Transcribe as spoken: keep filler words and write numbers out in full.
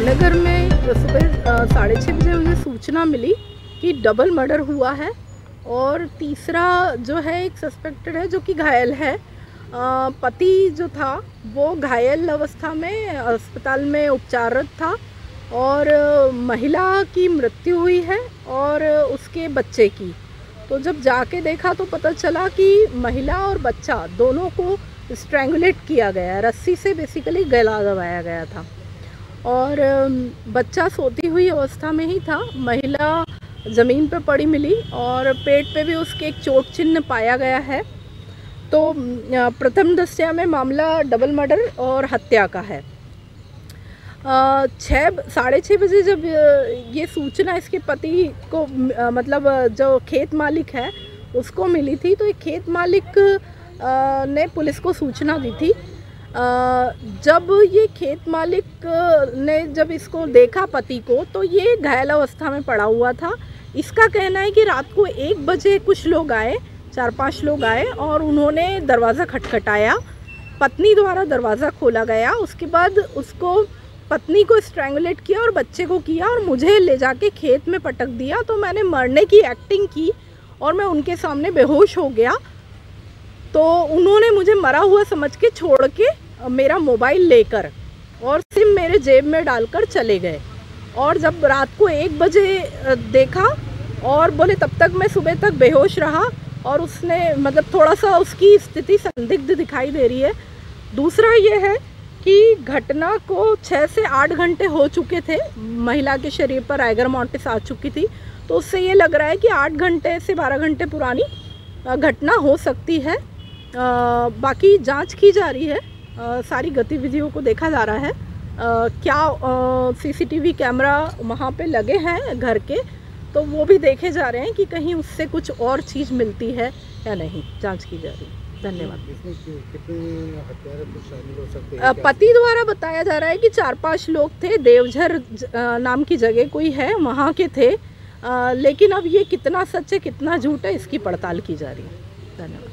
जयनगर में सुबह साढ़े छः बजे मुझे सूचना मिली कि डबल मर्डर हुआ है और तीसरा जो है एक सस्पेक्टेड है जो कि घायल है। आ, पति जो था वो घायल अवस्था में अस्पताल में उपचाररत था और महिला की मृत्यु हुई है और उसके बच्चे की। तो जब जाके देखा तो पता चला कि महिला और बच्चा दोनों को स्ट्रैंगुलेट किया गया है, रस्सी से बेसिकली गला दबाया गया था और बच्चा सोती हुई अवस्था में ही था। महिला ज़मीन पर पड़ी मिली और पेट पे भी उसके एक चोट चिन्ह पाया गया है। तो प्रथम दृष्टया में मामला डबल मर्डर और हत्या का है। छः साढ़े छः बजे जब ये सूचना इसके पति को मतलब जो खेत मालिक है उसको मिली थी, तो एक खेत मालिक ने पुलिस को सूचना दी थी। जब ये खेत मालिक ने जब इसको देखा पति को, तो ये घायल अवस्था में पड़ा हुआ था। इसका कहना है कि रात को एक बजे कुछ लोग आए, चार पांच लोग आए और उन्होंने दरवाज़ा खटखटाया। पत्नी द्वारा दरवाज़ा खोला गया। उसके बाद उसको पत्नी को स्ट्रैंगुलेट किया और बच्चे को किया और मुझे ले जाके खेत में पटक दिया। तो मैंने मरने की एक्टिंग की और मैं उनके सामने बेहोश हो गया। तो उन्होंने मुझे मरा हुआ समझ के छोड़ के मेरा मोबाइल लेकर और सिम मेरे जेब में डालकर चले गए। और जब रात को एक बजे देखा और बोले तब तक मैं सुबह तक बेहोश रहा और उसने मतलब थोड़ा सा उसकी स्थिति संदिग्ध दिखाई दे रही है। दूसरा ये है कि घटना को छः से आठ घंटे हो चुके थे, महिला के शरीर पर राइगर मॉर्टिस आ चुकी थी। तो उससे ये लग रहा है कि आठ घंटे से बारह घंटे पुरानी घटना हो सकती है। आ, बाकी जांच की जा रही है, आ, सारी गतिविधियों को देखा जा रहा है। आ, क्या सीसीटीवी कैमरा वहाँ पे लगे हैं घर के, तो वो भी देखे जा रहे हैं कि कहीं उससे कुछ और चीज़ मिलती है या नहीं, जांच की जा रही है। धन्यवाद। पति द्वारा बताया जा रहा है कि चार पांच लोग थे, देवझर नाम की जगह कोई है वहाँ के थे, आ, लेकिन अब ये कितना सच है कितना झूठ है इसकी पड़ताल की जा रही है। धन्यवाद।